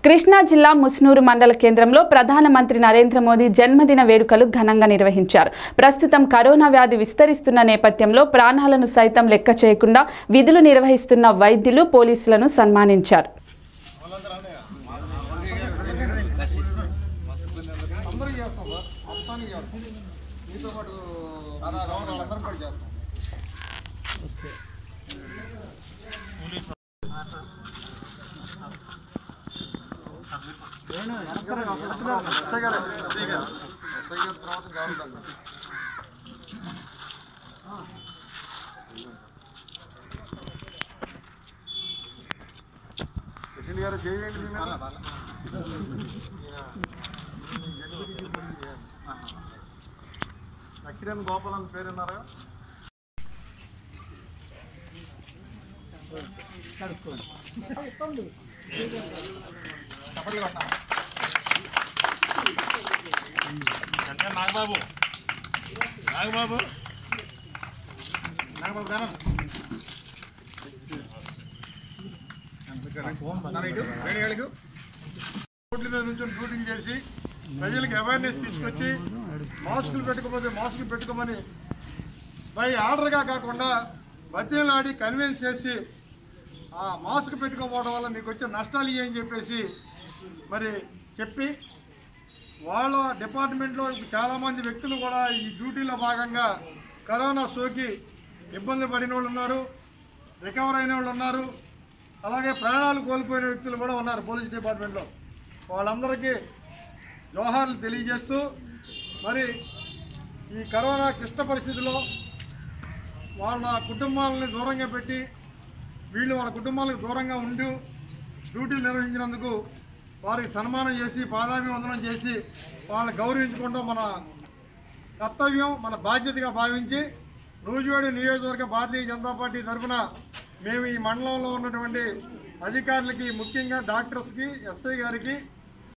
కృష్ణా జిల్లా ముస్నూరు మండల కేంద్రంలో ప్రధానమంత్రి నరేంద్ర మోదీ జన్మదిన వేడుకలు ఘనంగా నిర్వహించారు. ప్రస్తుతం కరోనా వ్యాధి విస్తరిస్తున్న నేపథ్యంలో ప్రాణాలను సైతం లెక్క చేయకుండా విధులు నిర్వహిస్తున్న వైద్యులు, పోలీసులను సన్మానించారు. అఖిరన్ గోపాలన్ పేరున్నారా? నాగబాబు నాగబాబు నాగబాబు గారు రోడ్ల మీద నుంచి షూటింగ్ చేసి ప్రజలకు అవేర్నెస్ తీసుకొచ్చి మాస్కులు పెట్టుకోకపోతే మాస్కులు పెట్టుకోమని బై ఆర్డర్గా కాకుండా బతిలాడి కన్విన్స్ చేసి ఆ మాస్క్ పెట్టుకోకపోవడం వల్ల మీకు వచ్చే నష్టాలు ఇవని చెప్పేసి మరి చెప్పి వాళ్ళ డిపార్ట్మెంట్లో చాలామంది వ్యక్తులు కూడా ఈ డ్యూటీలో భాగంగా కరోనా సోకి ఇబ్బంది పడిన వాళ్ళు ఉన్నారు, రికవర్ అయిన వాళ్ళు ఉన్నారు, అలాగే ప్రాణాలు కోల్పోయిన వ్యక్తులు కూడా ఉన్నారు పోలీస్ డిపార్ట్మెంట్లో. వాళ్ళందరికీ జోహార్లు తెలియజేస్తూ మరి ఈ కరోనా క్లిష్ట పరిస్థితిలో వాళ్ళ కుటుంబాలని దూరంగా పెట్టి వీళ్ళు వాళ్ళ కుటుంబాలకు దూరంగా ఉంటూ డ్యూటీలు నిర్వహించినందుకు వారికి సన్మానం చేసి పాదాభివందనం చేసి వాళ్ళని గౌరవించుకుంటాం మన కర్తవ్యం, మన బాధ్యతగా భావించి నూజివీడు నియోజకవర్గ భారతీయ జనతా పార్టీ తరఫున మేము ఈ మండలంలో ఉన్నటువంటి అధికారులకి, ముఖ్యంగా డాక్టర్స్కి, ఎస్ఐ గారికి